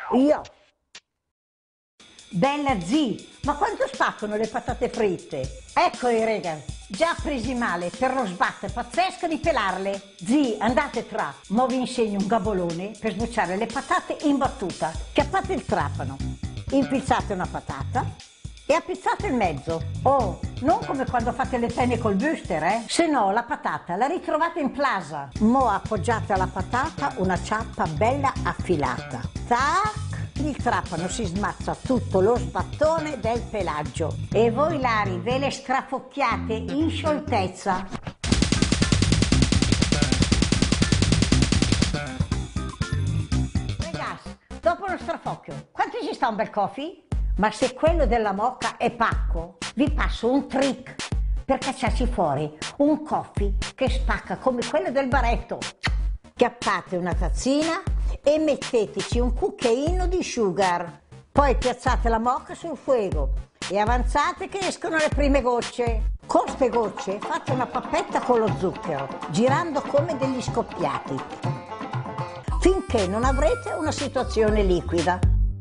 Io. Bella zii, ma quanto spaccano le patate fritte? Eccoli rega, già presi male per lo sbatto pazzesco di pelarle. Zii, andate tra, mo vi insegno un gabolone per sbucciare le patate in battuta. Chiappate il trapano, impilzate una patata e appizzate il mezzo. Oh, non come quando fate le penne col booster, se no la patata la ritrovate in plasa. Mo appoggiate alla patata una ciappa bella affilata. Tac! Il trapano si smazza tutto lo sbattone del pelaggio e voi Lari ve le strafocchiate in scioltezza. Ragazzi, dopo lo strafocchio, quanto ci sta un bel coffee? Ma se quello della Mocca è pacco, vi passo un trick per cacciarci fuori un coffee che spacca come quello del baretto. Chiappate una tazzina e metteteci un cucchiaino di sugar, poi piazzate la Mocca sul fuoco e avanzate che escono le prime gocce. Con ste gocce fate una pappetta con lo zucchero, girando come degli scoppiati, finché non avrete una situazione liquida.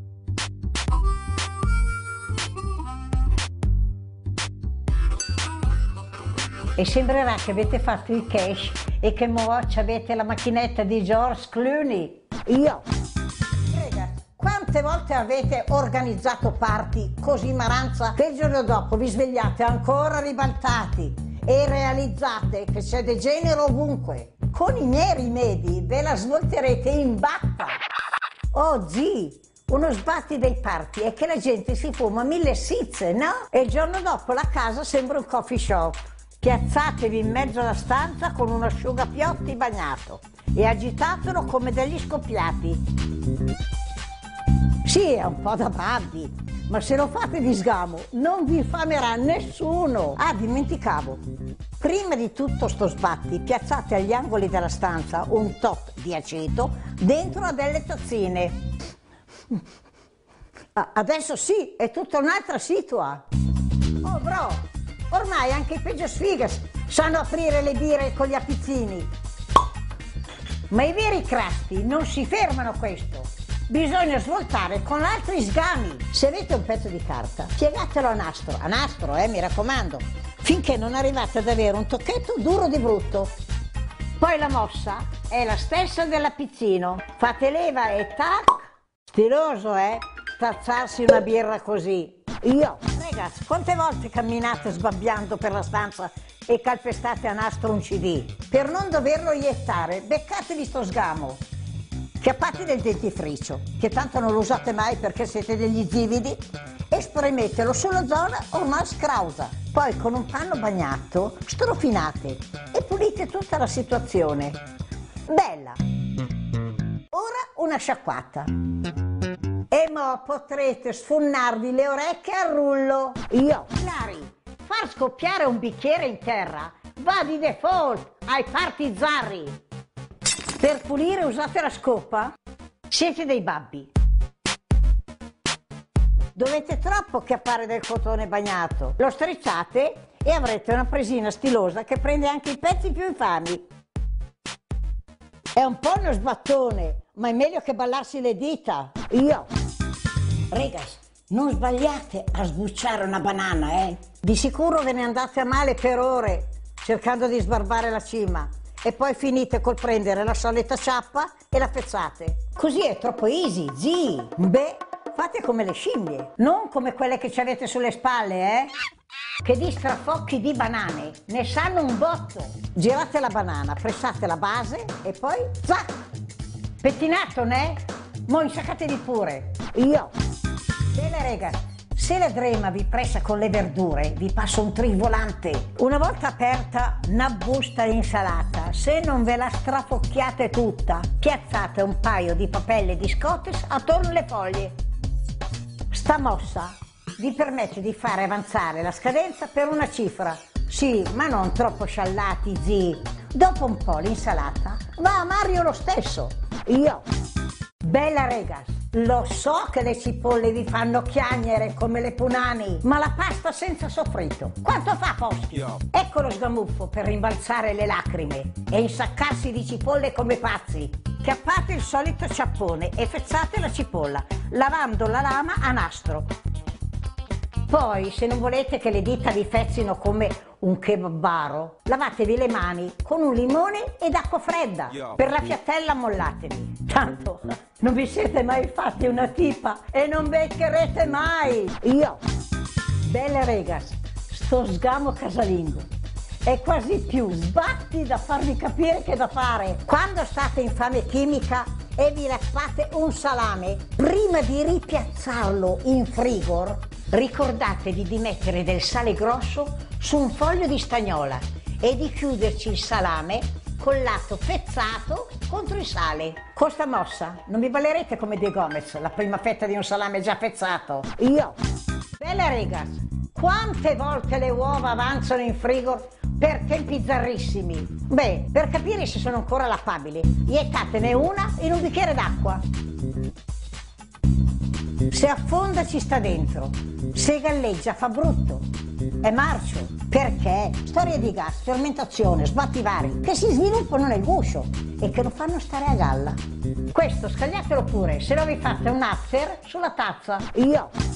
E sembrerà che avete fatto il cash e che mo avete la macchinetta di George Clooney. Io. Rega, quante volte avete organizzato party così maranza che il giorno dopo vi svegliate ancora ribaltati e realizzate che c'è degenero ovunque? Con i miei rimedi ve la svolterete in batta. Oh zii, uno sbatti dei party è che la gente si fuma 1000 sizze, no? E il giorno dopo la casa sembra un coffee shop. Piazzatevi in mezzo alla stanza con un asciugapiotti bagnato e agitatelo come degli scoppiati. Sì, è un po' da babbi, ma se lo fate di sgamo non vi infamerà nessuno. Ah, dimenticavo. Prima di tutto sto sbatti, piazzate agli angoli della stanza un tot di aceto dentro a delle tazzine. Adesso sì, è tutta un'altra situa. Oh bro! Ormai anche i peggio sfigas sanno aprire le birre con gli appizzini. Ma i veri crasti non si fermano a questo. Bisogna svoltare con altri sgami. Se avete un pezzo di carta, piegatelo a nastro, mi raccomando, finché non arrivate ad avere un tocchetto duro di brutto. Poi la mossa è la stessa dell'appizzino. Fate leva e tac. Stiloso, tazzarsi una birra così. Io, ragazzi, quante volte camminate sbabbiando per la stanza e calpestate a nastro un CD? Per non doverlo iettare, beccatevi sto sgamo. Chiappate del dentifricio, che tanto non lo usate mai perché siete degli zividi, e spremetelo sulla zona ormai scrausa. Poi con un panno bagnato strofinate e pulite tutta la situazione. Bella! Ora una sciacquata. E mo potrete sfonnarvi le orecchie al rullo. Io. Lari, far scoppiare un bicchiere in terra va di default ai party zarri. Per pulire usate la scopa? Siete dei babbi. Dovete troppo chiappare del cotone bagnato. Lo strizzate e avrete una presina stilosa che prende anche i pezzi più infami. È un po' uno sbattone, ma è meglio che ballarsi le dita. Io. Regas, non sbagliate a sbucciare una banana, Di sicuro ve ne andate a male per ore cercando di sbarbare la cima e poi finite col prendere la solita ciappa e la pezzate. Così è troppo easy, zii. Beh, fate come le scimmie, non come quelle che ci avete sulle spalle, che di strafocchi di banane ne sanno un botto. Girate la banana, pressate la base e poi zac! Pettinato, ne? Mo insaccatevi pure. Io. Bene rega, se la drema vi pressa con le verdure, vi passo un trivolante. Una volta aperta una busta di insalata, se non ve la strafocchiate tutta, piazzate un paio di papelle di Scottish attorno alle foglie. Sta mossa vi permette di fare avanzare la scadenza per una cifra. Sì, ma non troppo sciallati, zii. Dopo un po' l'insalata va a Mario lo stesso. Io. Bella regas, lo so che le cipolle vi fanno chiagnere come le punani, ma la pasta senza soffritto, quanto fa Poschi? Ecco lo sgamuffo per rimbalzare le lacrime e insaccarsi di cipolle come pazzi. Chiappate il solito ciappone e fezzate la cipolla, lavando la lama a nastro. Poi, se non volete che le dita vi fezzino come un kebabaro, lavatevi le mani con un limone ed acqua fredda. Per la fiatella mollatevi. Tanto non vi siete mai fatti una tipa e non beccherete mai. Io, belle regas, sto sgamo casalingo. È quasi più sbatti da farvi capire che da fare. Quando state in fame chimica e vi lasciate un salame, prima di ripiazzarlo in frigor, ricordatevi di mettere del sale grosso su un foglio di stagnola e di chiuderci il salame col lato pezzato contro il sale. Con sta mossa non vi ballerete come Di Gomez, la prima fetta di un salame già pezzato. Io, belle regas, quante volte le uova avanzano in frigo per tempi zarrissimi? Beh, per capire se sono ancora lappabili, iettatene una in un bicchiere d'acqua. Se affonda ci sta dentro, se galleggia fa brutto, è marcio. Perché? Storie di gas, fermentazione, sbatti vari che si sviluppano nel guscio e che lo fanno stare a galla. Questo scagliatelo pure, se no vi fate un after sulla tazza. Io